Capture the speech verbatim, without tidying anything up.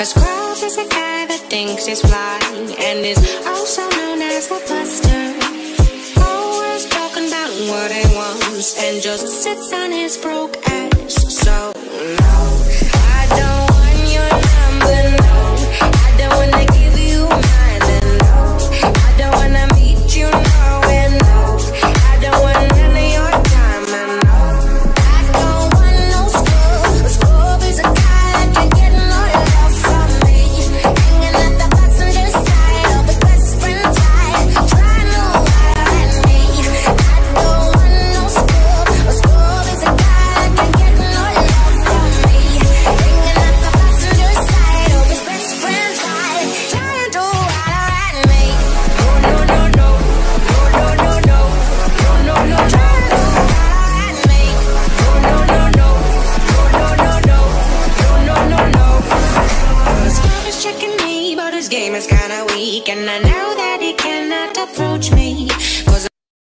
A scrub is a guy that thinks he's fly and is also known as a buster. Always talking about what he wants and just sits on his broke ass. So no, I don't want your number, no. I don't wanna give you mine, and no, I don't wanna meet you nowhere, no. I don't want none of your time, and no, I don't want no scrub. A scrub is a guy that can get no love from me, hanging at the passenger side of his best friend's ride, trying to ride me. I don't want no scrub. A scrub is a guy that can get no love from me, hanging at the passenger side of his best friend's ride, trying to ride me. No, no, no, no, no, no, no, no, no, no, trying to ride me. No, no, no, no, no, no, no, no, no, no, no. Scrub is checking me, but his game is kinda weak, and I know that he cannot approach me.